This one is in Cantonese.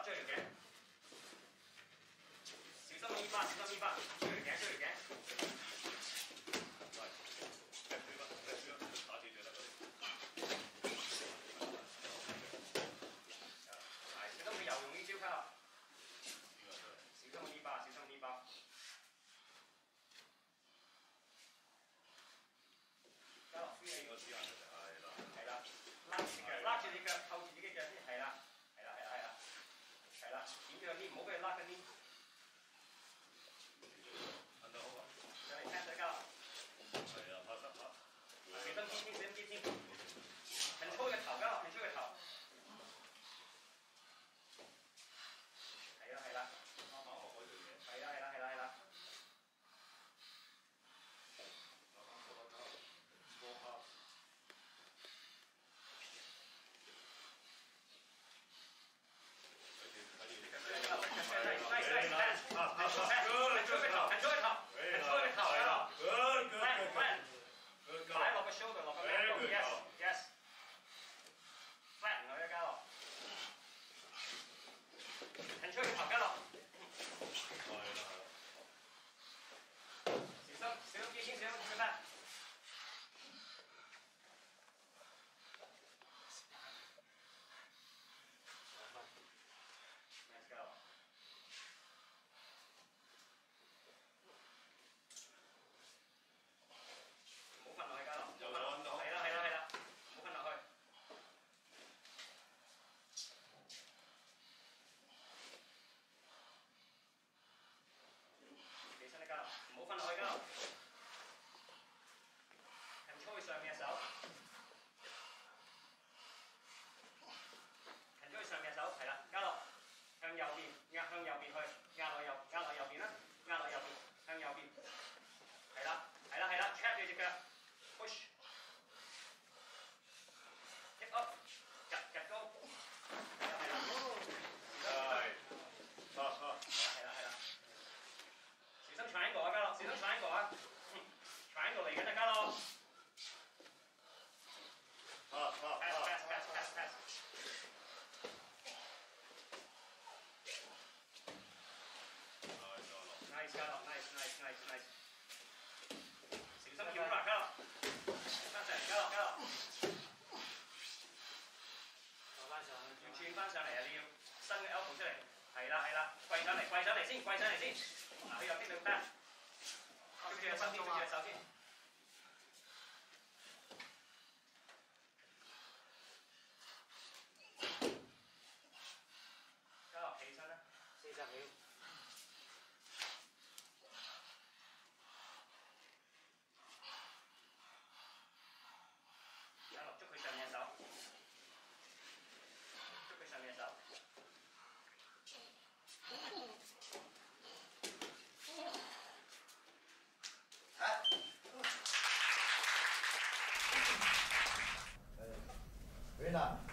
追條頸，小心煙花，小心煙花，追條頸，追條頸。打住就得嗰啲。係，小心佢又用呢招卡。小心呢包，小心呢包。加落飛起個時間就係啦。係啦，拉住隻腳，扣住自己腳先。係啦，係啦，係啦，係啦，係啦，點樣呢？唔好俾佢拉緊啲。按到好啊。上嚟聽水加落。係啊，拍實拍。小心肩添，小心肩添。很粗嘅頭加落，很粗嘅頭。係啦，係啦。啱啱學開樣嘢。係啦，係啦，係啦，係啦。擺落個 shoulder 落個 back 度 ，yes yes。flat 然後一加落，騰出個頭加落。小心機先，小心咩？Let's go。唔好瞓落去加落，係啦係啦係啦，唔好瞓落去。起身啦加落，唔好瞓落去加落。近操去上面嘅手，近操去上面嘅手，係啦，加落。向右邊，向右邊去，壓落右邊啦，壓落右邊，向右邊，係啦，係啦，係啦 ，trap 住隻腳 ，push， hip up， 趌高，係啦係啦，係啦係啦，小心 triangle 啊，加樂，小心 triangle 啊 ，triangle 嚟緊啊，加樂，pass。Nice 加落 ，nice。小心跳法加落，翻上嚟加落。要轉翻上嚟啊！你要伸個 elbow 出嚟，係啦，跪上嚟先。嗱，佢有啲對 back， 捉住個身，捉住隻手先。加落起身啦，40秒。加落捉佢上面嘅手， Rina。